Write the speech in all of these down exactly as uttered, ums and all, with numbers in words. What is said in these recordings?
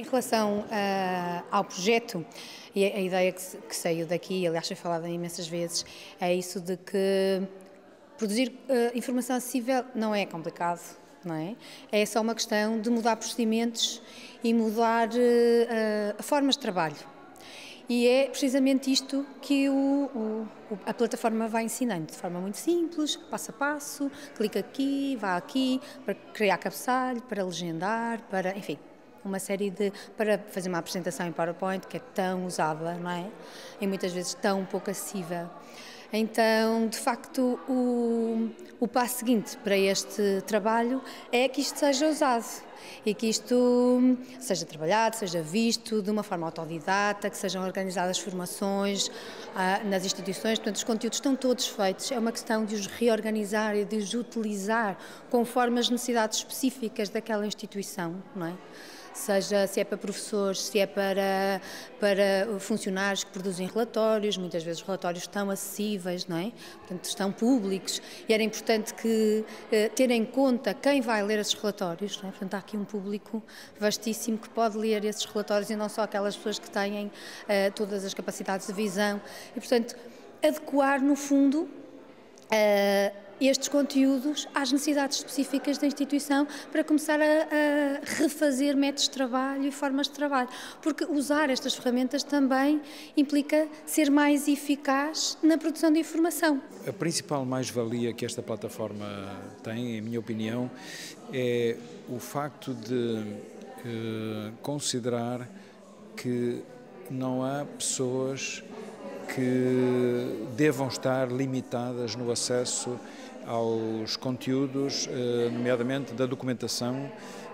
Em relação ah, ao projeto, e a, a ideia que, se- que saiu daqui, aliás foi falada imensas vezes, é isso de que produzir ah, informação acessível não é complicado, não é? É só uma questão de mudar procedimentos e mudar ah, ah, formas de trabalho. E é precisamente isto que o, o- a plataforma vai ensinando, de forma muito simples, passo a passo, clica aqui, vá aqui, para criar cabeçalho, para legendar, para, enfim, uma série de, para fazer uma apresentação em PowerPoint, que é tão usada, não é? E muitas vezes tão pouco acessível. Então, de facto, o, o passo seguinte para este trabalho é que isto seja usado e que isto seja trabalhado, seja visto de uma forma autodidata, que sejam organizadas formações ah, nas instituições. Portanto, os conteúdos estão todos feitos, é uma questão de os reorganizar e de os utilizar conforme as necessidades específicas daquela instituição, não é? Seja se é para professores, se é para, para funcionários que produzem relatórios, muitas vezes os relatórios estão acessíveis, não é? Portanto, estão públicos e era importante que eh, ter em conta quem vai ler esses relatórios, não é? Portanto, há aqui um público vastíssimo que pode ler esses relatórios e não só aquelas pessoas que têm eh, todas as capacidades de visão e, portanto, adequar, no fundo, Uh, estes conteúdos às necessidades específicas da instituição para começar a, a refazer métodos de trabalho e formas de trabalho, porque usar estas ferramentas também implica ser mais eficaz na produção de informação. A principal mais-valia que esta plataforma tem, em minha opinião, é o facto de eh, considerar que não há pessoas que devam estar limitadas no acesso aos conteúdos, nomeadamente da documentação,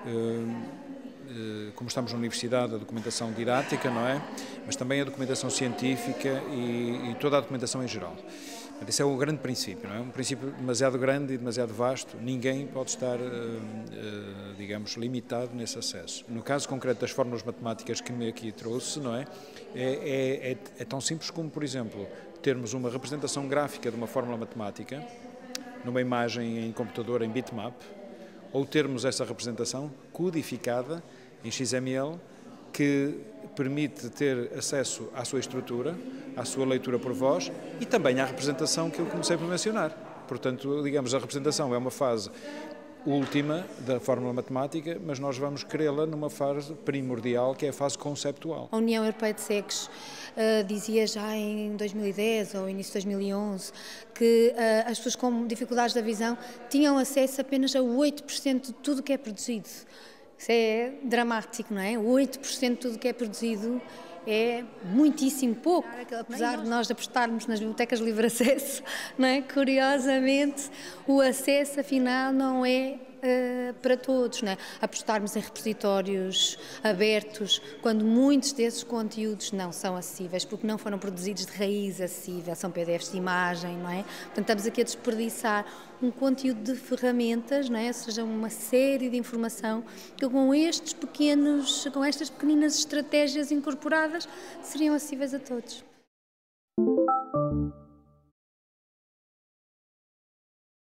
como estamos na universidade, a documentação didática, não é? Mas também a documentação científica e, e toda a documentação em geral. Esse é o grande princípio, não é? Um princípio demasiado grande e demasiado vasto, ninguém pode estar, digamos, limitado nesse acesso. No caso concreto das fórmulas matemáticas que me aqui trouxe, não é? É, é, é tão simples como, por exemplo, termos uma representação gráfica de uma fórmula matemática, numa imagem em computador em bitmap, ou termos essa representação codificada em X M L, que permite ter acesso à sua estrutura, à sua leitura por voz e também à representação que eu comecei por mencionar. Portanto, digamos, a representação é uma fase última da fórmula matemática, mas nós vamos querê-la numa fase primordial, que é a fase conceptual. A União Europeia de Cegos uh, dizia já em dois mil e dez ou início de dois mil e onze que uh, as pessoas com dificuldades da visão tinham acesso apenas a oito por cento de tudo que é produzido. Isso é dramático, não é? oito por cento de tudo que é produzido é muitíssimo pouco, apesar de nós apostarmos nas bibliotecas de livre acesso, não é? Curiosamente, o acesso afinal não é uh, para todos, não é? Apostarmos em repositórios abertos, quando muitos desses conteúdos não são acessíveis, porque não foram produzidos de raiz acessível, são P D Fs de imagem, não é? Portanto, estamos aqui a desperdiçar um conteúdo de ferramentas, não é? Ou seja, uma série de informação que com estes pequenos, com estas pequeninas estratégias incorporadas seriam acessíveis a todos.